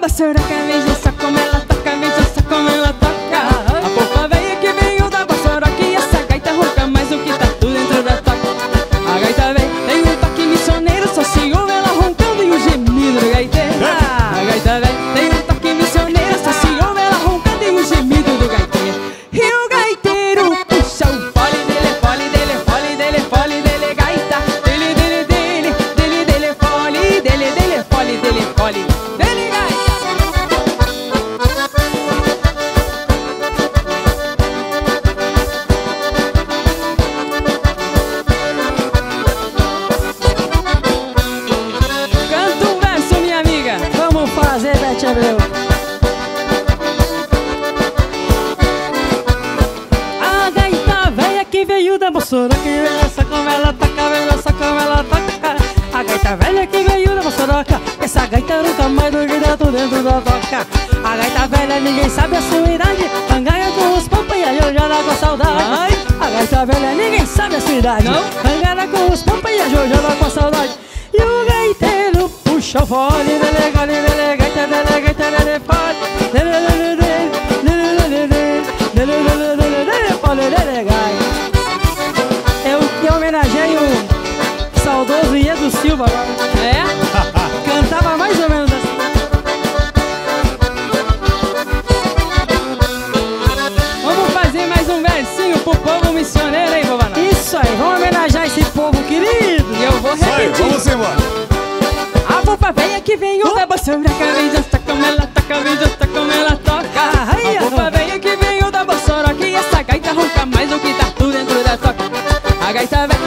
Baçoroca, veja só como ela toca, veja só como ela toca. A fofa velha que veio da Baçoroca e essa gaita ronca mais do que tatu dentro da toca. A gaita velha tem um toque missioneiro, só se ouve ela roncando e o gemido do gaiteiro. A gaita velha tem um toque missioneiro, só se ouve ela roncando e o gemido do gaiteiro. E o gaiteiro puxa o fole dele, fole dele, fole dele, fole dele, gaita. Dele, dele, dele, dele, dele, fole, dele, dele, fole, dele, fole, dele, gaita. Canta um verso, minha amiga. Vamos fazer, Bete Abreu. A gaita velha que veio da Baçoroca, veja só como ela toca, veja só como ela toca. A gaita velha que veio da Baçoroca, essa gaita nunca mais do que dentro da toca. A gaita velha ninguém sabe a sua idade, angaia com os pampas e a jojana com saudade. A gaita velha ninguém sabe a sua idade, angaia com os pampas e a jojana com saudade. E o gaiteiro puxa o fole, dele, gaita, dele, gaita, dele, fole, dele, dele, dele, dele, dele, dele, dele, dele, fole, dele, gaita. Eu homenageei o saudoso Iedo Silva agora. É? Cantava mais ou menos assim. Vamos fazer mais um versinho pro povo missioneiro, hein, Bobana? Isso aí, vamos homenagear esse povo querido. E eu vou Vai, repetir. vamos embora. A fofa velha que veio da Baçoroca, veja só como ela toca, veja só como ela toca. A fofa velha que veio da Baçoroca e essa gaita ronca mais do que tatu dentro da toca. A gaita velha